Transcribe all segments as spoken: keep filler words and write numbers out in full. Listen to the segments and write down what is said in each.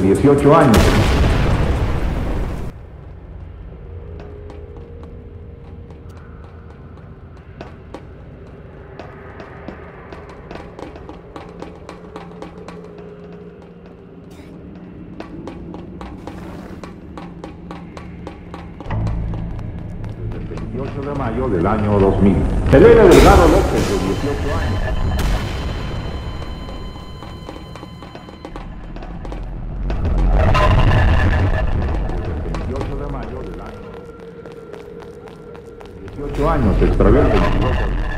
dieciocho años. veintiocho de mayo del año dos mil. Elena Delgado López, de dieciocho años. veintiocho de mayo del año. dieciocho años, se extravió el veintidós de abril.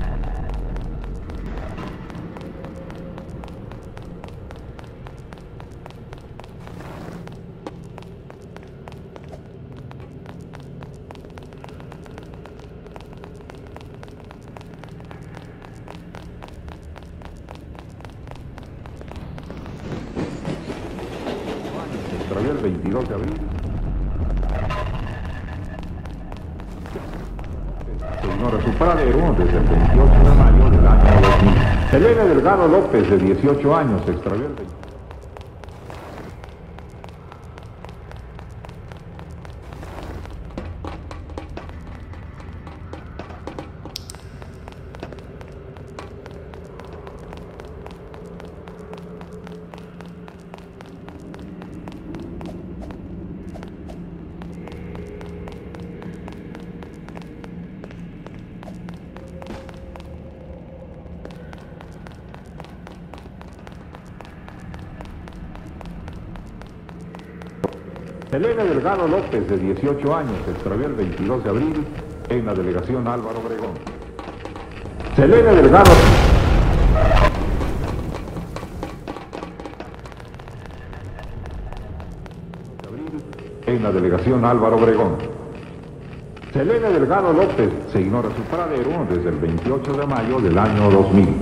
Se extravió el veintidós de abril. Se ignora su paradero desde el veintiocho de mayo del año dos mil. Elena Delgado López, de dieciocho años, se extravió el veintidós. Elena Delgado López, de dieciocho años, se extravió el veintidós de abril en la delegación Álvaro Obregón. Elena Delgado. En la delegación Álvaro Obregón. Elena Delgado López, se ignora su paradero desde el veintiocho de mayo del año dos mil.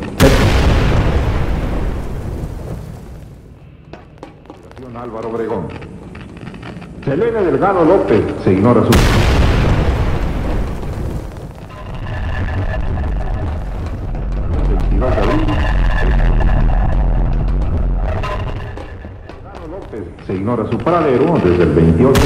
Delegación Álvaro Obregón. Elena Delgado López, se ignora su... veintidós de abril. Delgado López, se ignora su paradero desde el veintiocho.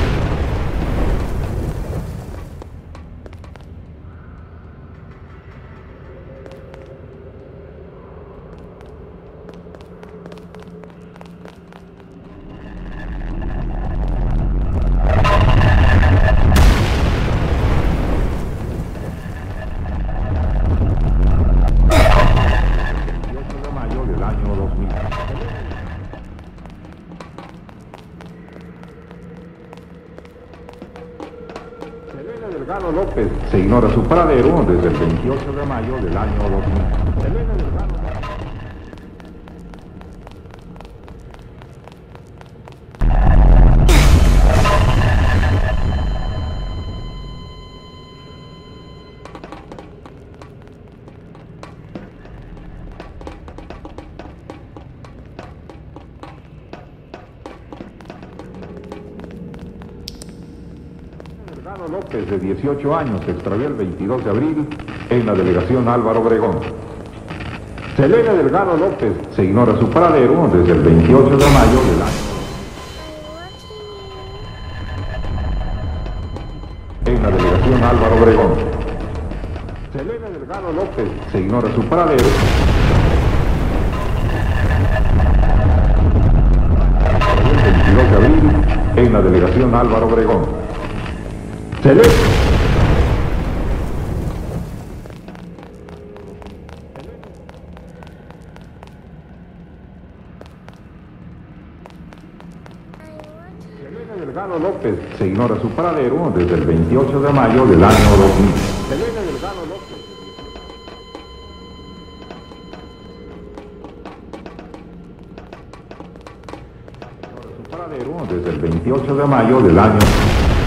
Elena Delgado López, se ignora su paradero desde el veintiocho de mayo del año dos mil. Elena Delgado Delgado López, de dieciocho años, se extravió el veintidós de abril en la delegación Álvaro Obregón. Elena Delgado López, se ignora su paradero desde el veintiocho de mayo del año. En la delegación Álvaro Obregón. Elena Delgado López, se ignora su paradero. El veintidós de abril en la delegación Álvaro Obregón. Elena Delgado López, se ignora su paradero desde el veintiocho de mayo del año dos mil. Elena Delgado López. Se ignora su paradero desde el veintiocho de mayo del año